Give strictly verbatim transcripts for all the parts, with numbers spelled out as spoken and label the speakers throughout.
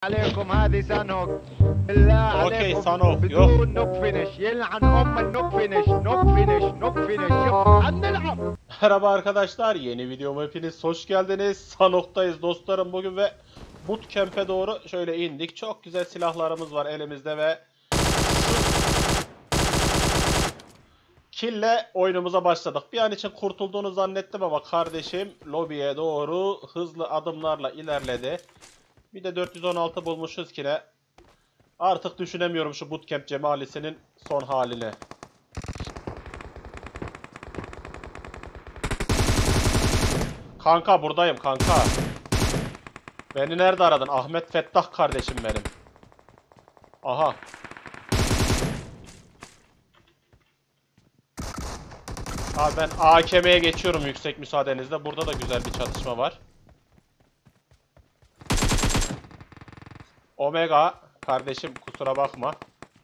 Speaker 1: عليكم هذه سانهوك بالله
Speaker 2: اوكي
Speaker 1: عليكم
Speaker 2: Sanok yok.
Speaker 1: بدون نوك فينش يلعن ام النوك فينش نوك فينش نوك فينش هنلعب.
Speaker 2: Merhaba arkadaşlar, yeni videoma hepiniz hoş geldiniz. Sanok'tayız dostlarım bugün ve bootcamp'e doğru şöyle indik. Çok güzel silahlarımız var elimizde ve kill'le oyunumuza başladık. Bir an için kurtulduğunu zannettim ama kardeşim lobiye doğru hızlı adımlarla ilerledi. Bir de dört yüz on altı bulmuşuz ki ne. Artık düşünemiyorum şu bootcamp cemalisinin son halini. Kanka buradayım kanka. Beni nerede aradın? Ahmet Fettah kardeşim benim. Aha. Abi ben A K M'ye geçiyorum yüksek müsaadenizle. Burada da güzel bir çatışma var. Omega kardeşim kusura bakma.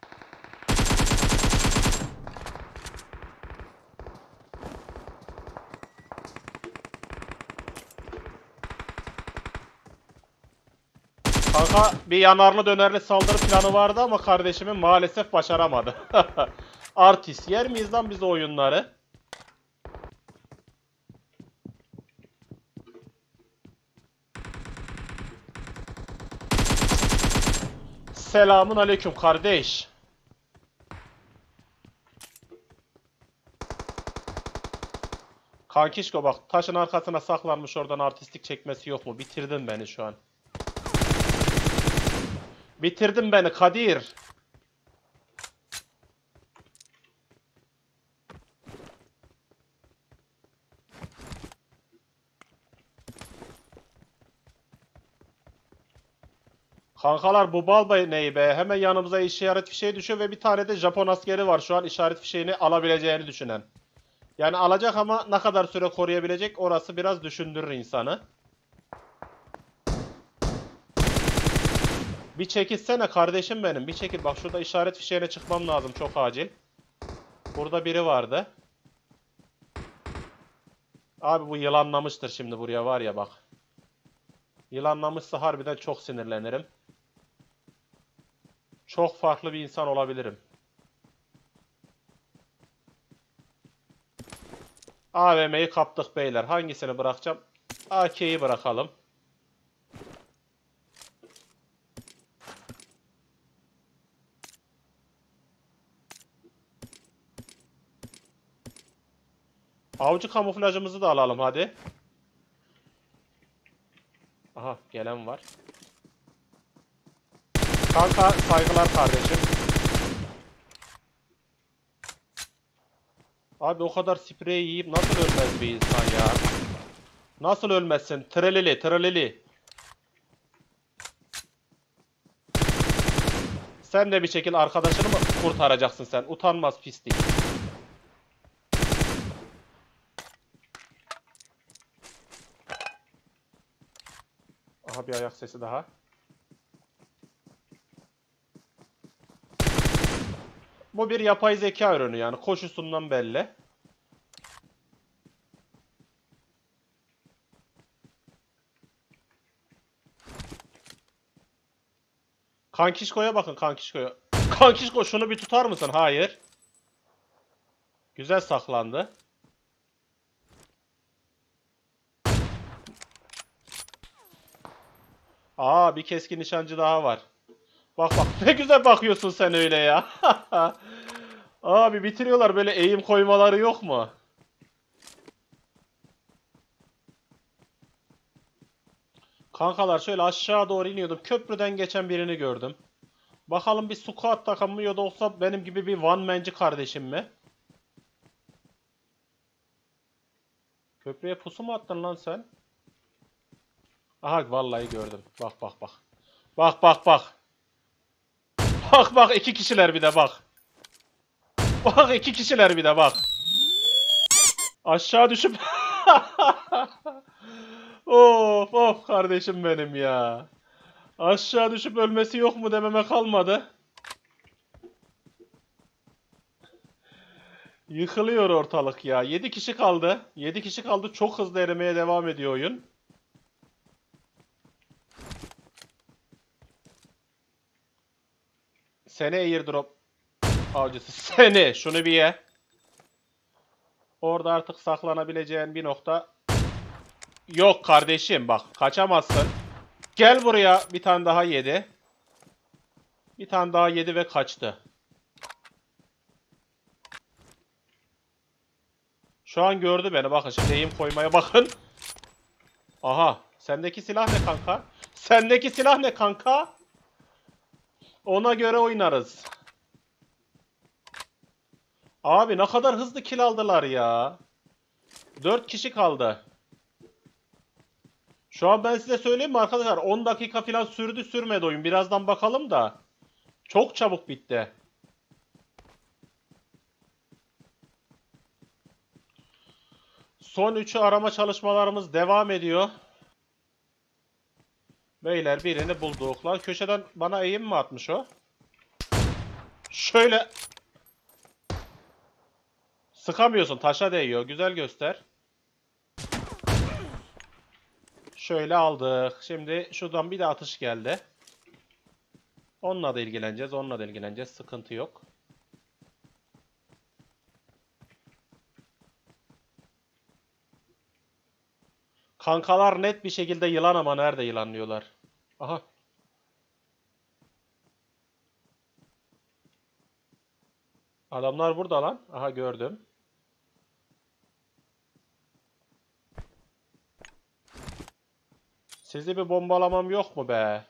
Speaker 2: Kanka bir yanarlı dönerli saldırı planı vardı ama kardeşimin maalesef başaramadı. Artist yer miyiz lan biz o oyunları? Selamun aleyküm kardeş. Kankişko bak taşın arkasına saklanmış, oradan artistlik çekmesi yok mu? Bitirdin beni şu an. Bitirdin beni Kadir. Kankalar bu bal neyi be? Hemen yanımıza işaret fişeği düşüyor ve bir tane de Japon askeri var şu an işaret fişeğini alabileceğini düşünen. Yani alacak ama ne kadar süre koruyabilecek orası biraz düşündürür insanı. Bir çekilsene kardeşim benim. Bir çekil. Bak şurada işaret fişeğine çıkmam lazım çok acil. Burada biri vardı. Abi bu yılanlamıştır şimdi buraya var ya bak. Yılanlamışsa harbiden çok sinirlenirim. Çok farklı bir insan olabilirim. A V M'yi kaptık beyler. Hangisini bırakacağım? A K'yi bırakalım. Avcı kamuflajımızı da alalım hadi. Aha gelen var. Kanka saygılar kardeşim. Abi o kadar sprey yiyip nasıl ölmez bir insan ya? Nasıl ölmezsin? Trelili trelili. Sen de bir şekilde arkadaşını mı kurtaracaksın sen? Utanmaz pislik. Aha bir ayak sesi daha. Bu bir yapay zeka ürünü yani koşusundan belli. Kankişko'ya bakın Kankişko'ya. Kankişko şunu bir tutar mısın? Hayır. Güzel saklandı. Aa bir keskin nişancı daha var. Bak bak ne güzel bakıyorsun sen öyle ya. Abi bitiriyorlar, böyle eğim koymaları yok mu? Kankalar şöyle aşağı doğru iniyordum. Köprüden geçen birini gördüm. Bakalım bir squad takımı mı yoksa benim gibi bir one man'ci kardeşim mi? Köprüye pusu mu attın lan sen? Aha vallahi gördüm. Bak bak bak. Bak bak bak. Bak bak iki kişiler bir de bak. Bak iki kişiler bir de bak. Aşağı düşüp of of kardeşim benim ya. Aşağı düşüp ölmesi yok mu dememe kalmadı. Yıkılıyor ortalık ya. yedi kişi kaldı. yedi kişi kaldı. Çok hızlı erimeye devam ediyor oyun. Seni airdrop avcısı seni. Şunu bir ye. Orada artık saklanabileceğin bir nokta yok kardeşim. Bak kaçamazsın. Gel buraya. Bir tane daha yedi. Bir tane daha yedi ve kaçtı. Şu an gördü beni. Bakın şimdi eğim koymaya bakın. Aha. Sendeki silah ne kanka? Sendeki silah ne kanka? Ona göre oynarız. Abi ne kadar hızlı kill aldılar ya. dört kişi kaldı. Şu an ben size söyleyeyim mi arkadaşlar? on dakika falan sürdü sürmedi oyun. Birazdan bakalım da. Çok çabuk bitti. Son üçü arama çalışmalarımız devam ediyor. Beyler birini bulduk. Lan köşeden bana eğim mi atmış o? Şöyle. Sıkamıyorsun. Taşa değiyor. Güzel göster. Şöyle aldık. Şimdi şuradan bir de atış geldi. Onunla da ilgileneceğiz. Onunla da ilgileneceğiz. Sıkıntı yok. Kankalar net bir şekilde yılan ama nerede yılanlıyorlar? Aha. Adamlar burada lan. Aha gördüm. Sizi bir bombalamam yok mu be?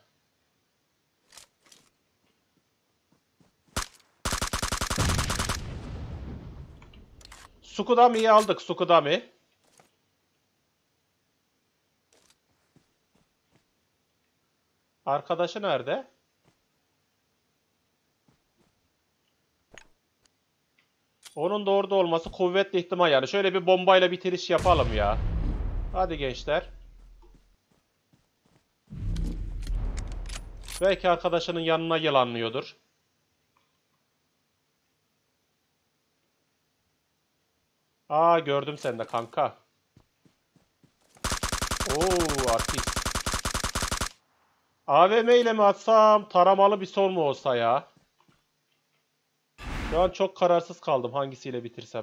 Speaker 2: Sukudami'yi aldık. Sukudami. Arkadaşı nerede? Onun da orada olması kuvvetli ihtimal yani. Şöyle bir bombayla bitiriş yapalım ya. Hadi gençler. Belki arkadaşının yanına yılanlıyordur. Aa gördüm seni de kanka. Oo artist. A V M ile mi atsam, taramalı bir son mu olsa ya? Şu an çok kararsız kaldım hangisiyle bitirsem.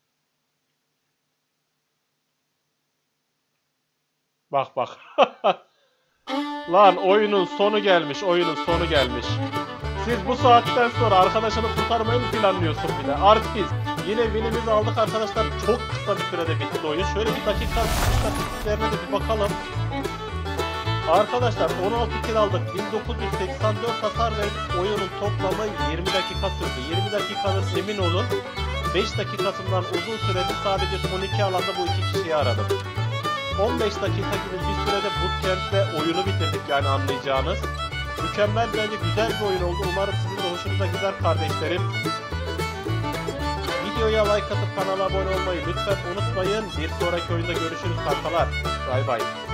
Speaker 2: Bak bak. Lan oyunun sonu gelmiş, oyunun sonu gelmiş. Siz bu saatten sonra arkadaşını kurtarmayı mı planlıyorsun bir de? Artist. Yine winimizi aldık arkadaşlar. Çok kısa bir sürede bitti oyun. Şöyle bir dakika istatistiklerine de bir bakalım. Arkadaşlar on altı kill aldık. bin dokuz yüz seksen dört hasar verdik. Oyunun toplamı yirmi dakika sürdü. yirmi dakikanız emin olun. beş dakikasından uzun sürede sadece son iki alanda bu iki kişiyi aradım. on beş dakika gibi bir sürede bootcamp'te oyunu bitirdik yani anlayacağınız. Mükemmel bence güzel bir oyun oldu. Umarım sizin de hoşunuza gider kardeşlerim. Videoya like atıp kanala abone olmayı lütfen unutmayın. Bir sonraki oyunda görüşürüz kankalar. Bay bay.